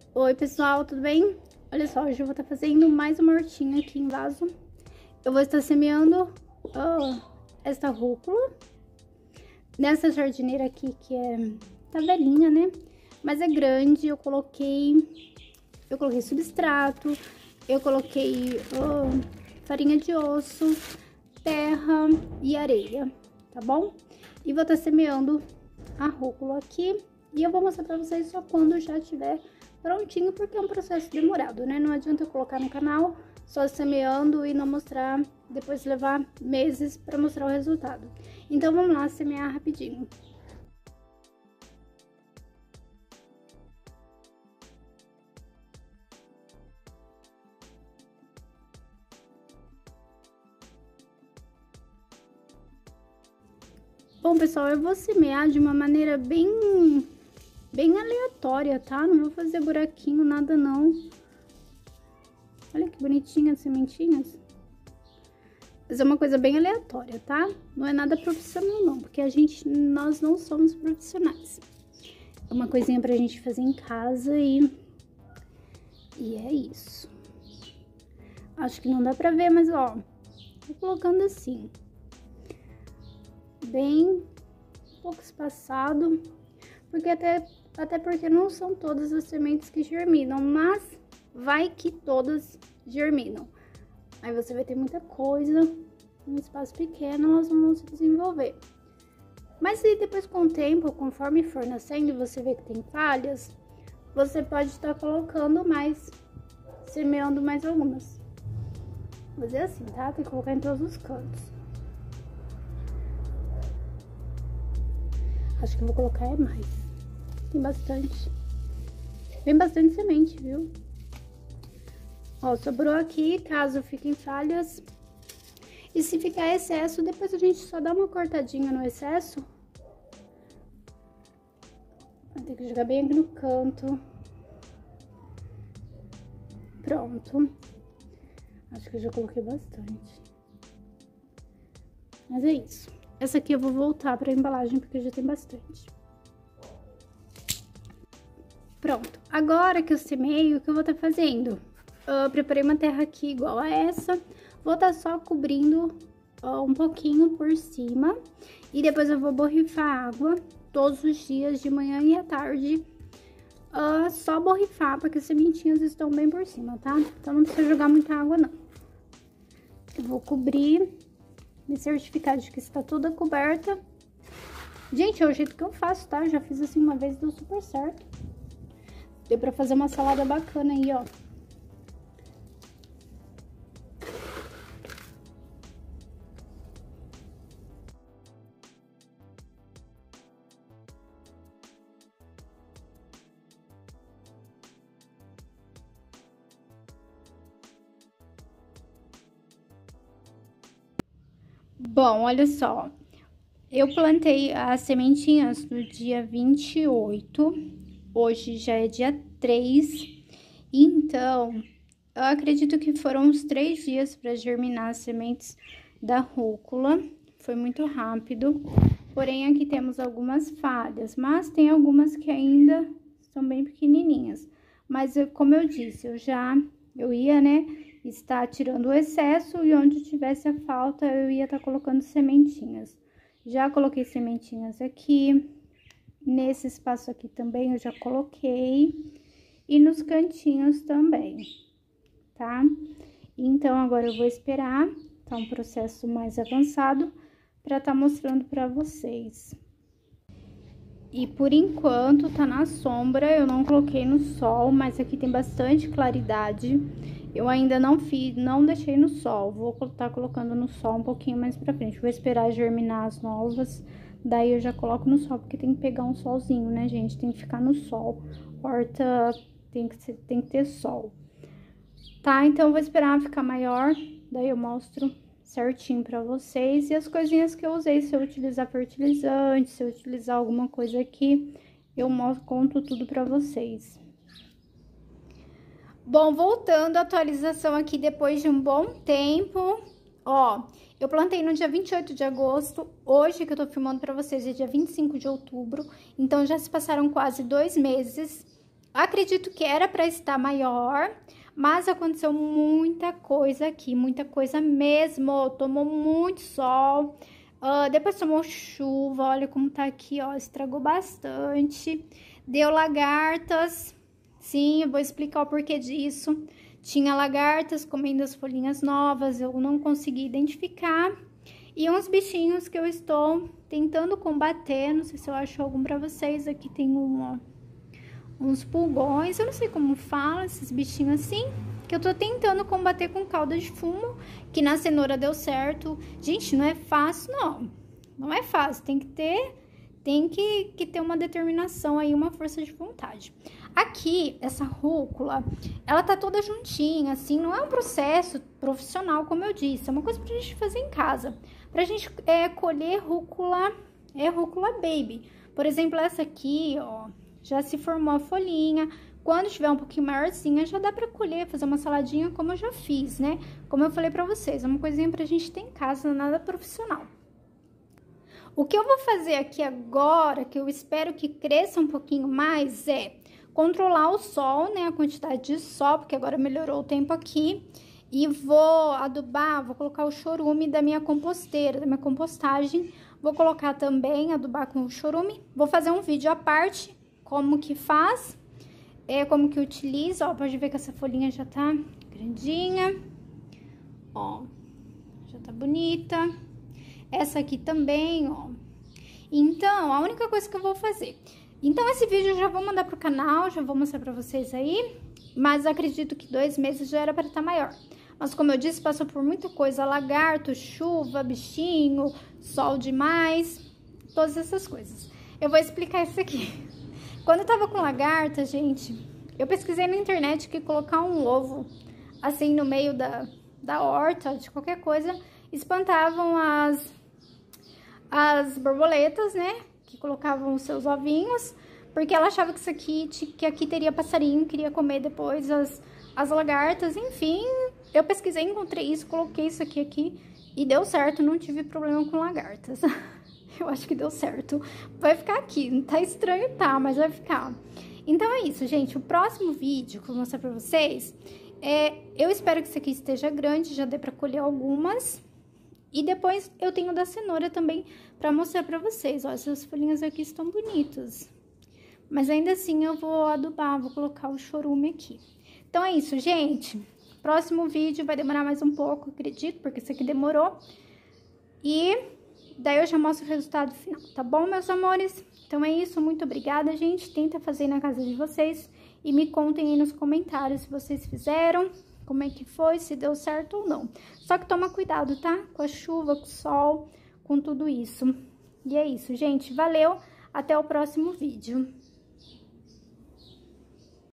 Oi pessoal, tudo bem? Olha só, hoje eu vou estar fazendo mais uma hortinha aqui em vaso. Eu vou estar semeando esta rúcula nessa jardineira aqui que tá velhinha, né? Mas é grande. Eu coloquei substrato, eu coloquei farinha de osso, terra e areia, tá bom? E vou estar semeando a rúcula aqui e eu vou mostrar pra vocês só quando já tiver prontinho, porque é um processo demorado, né? Não adianta eu colocar no canal só semeando e não mostrar, depois levar meses para mostrar o resultado. Então vamos lá semear rapidinho. Bom, pessoal, eu vou semear de uma maneira bem aleatória, tá? Não vou fazer buraquinho, nada não. Olha que bonitinha as sementinhas. Mas é uma coisa bem aleatória, tá? Não é nada profissional não, porque nós não somos profissionais. É uma coisinha pra gente fazer em casa e é isso. Acho que não dá pra ver, mas ó, tô colocando assim. Bem um pouco espaçado, porque até porque não são todas as sementes que germinam, mas vai que todas germinam. Aí você vai ter muita coisa, um espaço pequeno, elas vão se desenvolver. Mas e depois com o tempo, conforme for nascendo e você vê que tem falhas, você pode estar colocando mais, semeando mais algumas. Vou fazer assim, tá? Tem que colocar em todos os cantos. Acho que eu vou colocar mais. Tem bastante. Tem bastante semente, viu? Ó, sobrou aqui, caso fiquem falhas. E se ficar excesso, depois a gente só dá uma cortadinha no excesso. Vai ter que jogar bem aqui no canto. Pronto. Acho que eu já coloquei bastante. Mas é isso. Essa aqui eu vou voltar pra embalagem, porque já tem bastante. Pronto. Agora que eu semeio, o que eu vou estar fazendo? Eu preparei uma terra aqui igual a essa. Vou estar só cobrindo um pouquinho por cima. E depois eu vou borrifar água todos os dias, de manhã e à tarde. Só borrifar, porque as sementinhas estão bem por cima, tá? Então não precisa jogar muita água, não. Eu vou cobrir, me certificar de que está toda coberta. Gente, é o jeito que eu faço, tá? Já fiz assim uma vez, deu super certo. Deu pra fazer uma salada bacana aí, ó. Bom, olha só. Eu plantei as sementinhas no dia 28. Hoje já é dia 3. Então, eu acredito que foram uns 3 dias para germinar as sementes da rúcula. Foi muito rápido. Porém, aqui temos algumas falhas, mas tem algumas que ainda são bem pequenininhas. Mas, como eu disse, eu ia, né, estar tirando o excesso e onde tivesse a falta, eu ia estar colocando sementinhas. Já coloquei sementinhas aqui. Nesse espaço aqui também eu já coloquei. E nos cantinhos também, tá? Então, agora eu vou esperar, tá um processo mais avançado, pra tá mostrando pra vocês. E por enquanto tá na sombra, eu não coloquei no sol, mas aqui tem bastante claridade. Eu ainda não deixei no sol, vou estar colocando no sol um pouquinho mais pra frente. Vou esperar germinar as novas, daí eu já coloco no sol, porque tem que pegar um solzinho, né, gente? Tem que ficar no sol, horta tem que ter sol. Tá, então eu vou esperar ficar maior, daí eu mostro certinho pra vocês. E as coisinhas que eu usei, se eu utilizar fertilizante, se eu utilizar alguma coisa aqui, eu conto tudo pra vocês. Bom, voltando à atualização aqui depois de um bom tempo, ó, eu plantei no dia 28 de agosto, hoje que eu tô filmando pra vocês é dia 25 de outubro, então já se passaram quase 2 meses. Acredito que era para estar maior, mas aconteceu muita coisa aqui, muita coisa mesmo. Tomou muito sol, depois tomou chuva, olha como tá aqui, ó, estragou bastante. Deu lagartas, sim, eu vou explicar o porquê disso. Tinha lagartas comendo as folhinhas novas, eu não consegui identificar. E uns bichinhos que eu estou tentando combater, não sei se eu acho algum pra vocês. Aqui tem uns pulgões, eu não sei como fala, esses bichinhos assim, que eu tô tentando combater com calda de fumo, que na cenoura deu certo. Gente, não é fácil, não. Não é fácil, tem que ter uma determinação aí, uma força de vontade. Aqui, essa rúcula, ela tá toda juntinha, assim, não é um processo profissional, como eu disse, é uma coisa pra gente fazer em casa. Pra gente colher rúcula, rúcula baby. Por exemplo, essa aqui, ó, já se formou a folhinha. Quando tiver um pouquinho maiorzinha, já dá pra colher, fazer uma saladinha como eu já fiz, né? Como eu falei pra vocês, é uma coisinha pra gente ter em casa, nada profissional. O que eu vou fazer aqui agora, que eu espero que cresça um pouquinho mais, é controlar o sol, né? A quantidade de sol, porque agora melhorou o tempo aqui. E vou adubar, vou colocar o chorume da minha composteira, da minha compostagem. Vou colocar também, adubar com o chorume. Vou fazer um vídeo à parte, como que faz, como que utiliza. Ó, pode ver que essa folhinha já tá grandinha. Ó, já tá bonita. Essa aqui também, ó. Então, a única coisa que eu vou fazer... Então, esse vídeo eu já vou mandar pro canal, já vou mostrar pra vocês aí. Mas acredito que 2 meses já era pra estar maior. Mas, como eu disse, passou por muita coisa. Lagarto, chuva, bichinho, sol demais. Todas essas coisas. Eu vou explicar isso aqui. Quando eu tava com lagarta, gente, eu pesquisei na internet que colocar um ovo, assim, no meio da horta, de qualquer coisa, espantavam as borboletas, né? Que colocavam os seus ovinhos, porque ela achava que isso aqui, que aqui teria passarinho, queria comer depois as lagartas, enfim. Eu pesquisei, encontrei isso, coloquei isso aqui e deu certo, não tive problema com lagartas. Eu acho que deu certo. Vai ficar aqui, tá estranho, tá, mas vai ficar. Então é isso, gente. O próximo vídeo que eu vou mostrar pra vocês, eu espero que isso aqui esteja grande, já dê pra colher algumas. E depois eu tenho da cenoura também pra mostrar pra vocês. Ó, essas folhinhas aqui estão bonitas. Mas ainda assim eu vou adubar, vou colocar o chorume aqui. Então é isso, gente. Próximo vídeo vai demorar mais um pouco, acredito, porque esse aqui demorou. E daí eu já mostro o resultado final, tá bom, meus amores? Então é isso, muito obrigada, gente. Tenta fazer na casa de vocês e me contem aí nos comentários se vocês fizeram, como é que foi, se deu certo ou não. Só que toma cuidado, tá? Com a chuva, com o sol, com tudo isso. E é isso, gente. Valeu, até o próximo vídeo.